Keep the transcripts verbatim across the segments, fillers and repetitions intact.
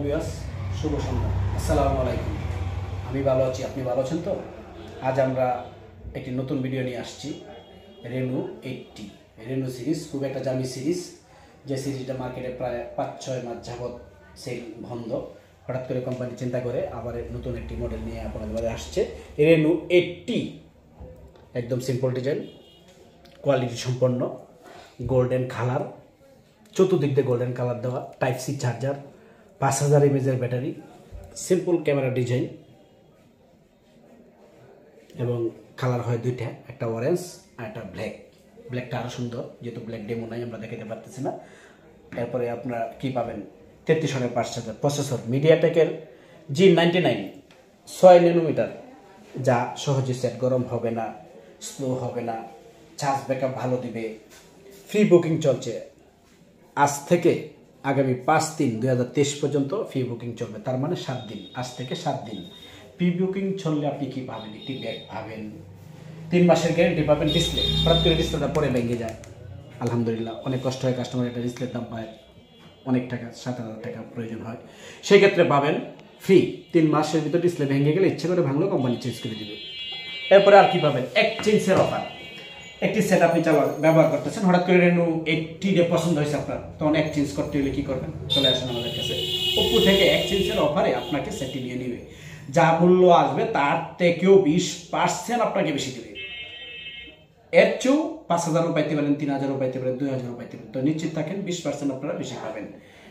Viewers, শুভ সন্ধ্যা। আসসালামু আলাইকুম। আমি ভালো আছি, আপনি ভালো আছেন তো? আজ আমরা একটি নতুন ভিডিও নিয়ে আসছি, রেনু এইটটি। রেনু সিরিজ খুব একটা দামি সিরিজ, যে সিরিজটা মার্কেটে প্রায় পাঁচ ছয় মাস যাবৎ সেল বন্ধ। হঠাৎ করে কোম্পানি চিন্তা করে আবার নতুন একটি মডেল নিয়ে আপনাদের মাঝে আসছে, রেনু এইটটি। একদম সিম্পল ডিজাইন, কোয়ালিটি সম্পন্ন, গোল্ডেন কালার, চতুর্দিক দিয়ে গোল্ডেন কালার দেওয়া, টাইপ সি চার্জার, পাঁচ হাজার এমএজের ব্যাটারি, সিম্পল ক্যামেরা ডিজাইন এবং কালার হয় দুইটা, একটা অরেঞ্জ আর একটা ব্ল্যাক। ব্ল্যাকটা আরও সুন্দর, যেহেতু ব্ল্যাক ডেমো নাই আমরা দেখাতে পারতেছি না। এরপরে আপনারা কী পাবেন, তেত্রিশ হাজার পাঁচ হাজার প্রসেসর মিডিয়াটেকের জি নাইনটি নাইন ছয় ন্যানোমিটার, যা সহজে সেট গরম হবে না, স্লো হবে না, চার্জ ব্যাকআপ ভালো দিবে। ফ্রি বুকিং চলছে আজ থেকে আগামী পাঁচ তিন দুই হাজার তেইশ পর্যন্ত ফ্রি বুকিং চলবে, তার মানে সাত দিন, আজ থেকে সাত দিন ফ্রি বুকিং চললে আপনি কি পাবেন? একটি ব্যাগ পাবেন, তিন মাসের গ্যারেন্টি পাবেন। ডিসপ্লে হঠাৎ করে ডিসপ্লেটা পরে ভেঙে যায়, আলহামদুলিল্লাহ অনেক কষ্ট হয়, কাস্টমার একটা ডিসপ্লের দাম পায় অনেক টাকা, সাত হাজার টাকা প্রয়োজন হয়, সেক্ষেত্রে পাবেন ফ্রি। তিন মাসের ভিতর ডিসপ্লে ভেঙে গেলে ইচ্ছে করে ভাঙলেও কোম্পানি চেঞ্জ করে দিবে। এরপরে আর কি পাবেন, এক্সচেঞ্জের অফার। একটি সেট আপনি চালা ব্যবহার করতেছেন, হঠাৎ করে রেনু এইটটি ডে পছন্দ হয়েছে আপনার, তখন এক্সচেঞ্জ করতে হলে কী করবেন? চলে আসেন আমাদের কাছে। ওপো থেকে এক্সচেঞ্জের অফারে আপনাকে সেটটি নিয়ে নেবে, যা মূল্য আসবে তার থেকেও বিশ পার্সেন্ট আপনাকে বেশি দেবে। এর চেয়েও পাঁচ হাজারও পাইতে পারেন, তিন হাজারও পাইতে পারেন, দুই হাজারও পাইতে পারেন, তো নিশ্চিত থাকেন বিশ পার্সেন্ট আপনারা বেশি পাবেন।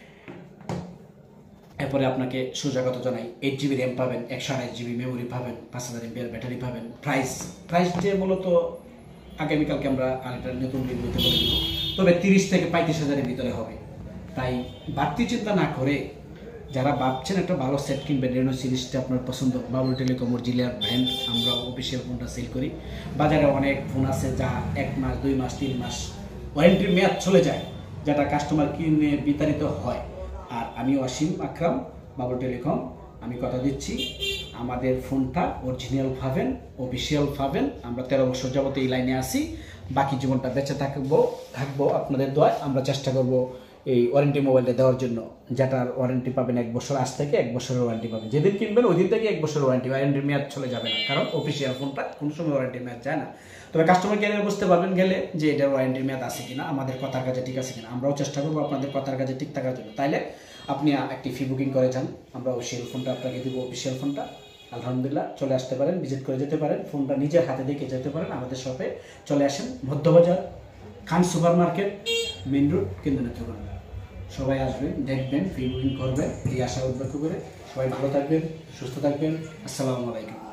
এরপরে আপনাকে সোজা কথা জানাই, এইট জিবি র্যাম পাবেন, একশো আঠাশ জিবি মেমোরি পাবেন, পাঁচ হাজার এমপিআর ব্যাটারি পাবেন। প্রাইস প্রাইস যে মূলত আগামীকালকে আমরা আরেকটা নতুন ভিডিওতে বলে দেব, তবে তিরিশ থেকে পঁয়ত্রিশ হাজারের ভিতরে হবে। তাই বাড়তি চিন্তা না করে যারা ভাবছেন একটা ভালো সেট কিনবেন, রেনো সিরিজটা আপনার পছন্দ, বাবুল টেলিকম জিলিয়ার ব্র্যান্ড, আমরা অফিসিয়াল ফোনটা সেল করি। বাজারে অনেক ফোন আছে যা এক মাস দুই মাস তিন মাস ওয়ারেন্টির মেয়াদ চলে যায়, যেটা কাস্টমার কিনে বিতাড়িত হয়। আর আমি অসীম আকরাম, বাবুল টেলিকম, আমি কথা দিচ্ছি আমাদের ফোনটা অরিজিনাল পাবেন, অফিসিয়াল পাবেন। আমরা তেরো বছর যাবত এই লাইনে আসি, বাকি জীবনটা বেঁচে থাকবো থাকবো আপনাদের দোয়ায়। আমরা চেষ্টা করব এই ওয়ারেন্টি মোবাইলটা দেওয়ার জন্য, যেটার ওয়ারেন্টি পাবেন এক বছর, আজ থেকে এক বছরের ওয়ারেন্টি পাবেন। যেদিন কিনবেন ওই দিন থেকে এক বছরের ওয়ারেন্টি, ওয়ারেন্টির মেয়াদ চলে যাবে না, কারণ অফিসিয়াল ফোনটা কোনো সময় ওয়ারেন্টির মেয়াদ যায় না। তবে কাস্টমার কেয়ারে বুঝতে পারবেন গেলে যে এটার ওয়ারেন্টির মেয়াদ আছে কিনা, আমাদের কথার কাছে ঠিক আছে কিনা। আমরাও চেষ্টা করবো আপনাদের কথার কাছে ঠিক থাকার জন্য। তাইলে আপনি একটি ফি বুকিং করে যান, আমরা অফিসিয়াল ফোনটা আপনাকে দেবো, অফিসিয়াল ফোনটা আলহামদুলিল্লাহ চলে আসতে পারেন, ভিজিট করে যেতে পারেন, ফোনটা নিজের হাতে দেখে যেতে পারেন। আমাদের শপে চলে আসেন, Madhyabazar Khan super market, main road, Kendranath. সবাই আসবেন, দেখবেন, ফি বুকিং করবেন, এই আশা ব্যক্ত করে সবাই ভালো থাকবেন, সুস্থ থাকবেন। আসসালামু আলাইকুম।